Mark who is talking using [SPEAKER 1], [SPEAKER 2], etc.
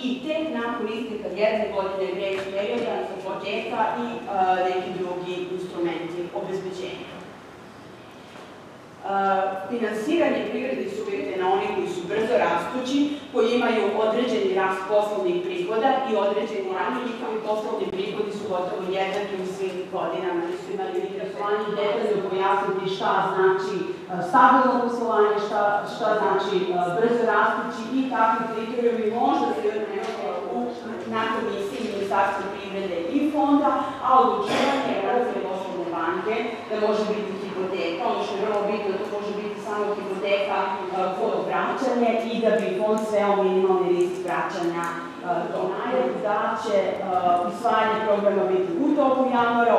[SPEAKER 1] i tek nakon isteka jedne godine grejs perioda za hipoteka i neki drugi instrumenti obezbeđenja. Finansiranje privrednih subjekata na oni koji su brzo rastući, koji imaju određeni rast poslovnih prihoda i određeni ranije njihovi poslovni prihodi su gotovo jednaki u svim godinama. Mi su imali interesovanje detaljno pojasniti šta znači stabilno poslovanje, šta znači brzo rastući i kakvi kriterijumi možda se na komisiji Ministarstva privrede i fonda, a odlučivanje Evropske poslovne banke da može biti hipoteka, ono što je vrlo bitno, to može biti samo hipoteka kod vraćanja i da bi fond sveo minimalni rizik vraćanja do najavu, da će usvajanje programa biti u toku januara,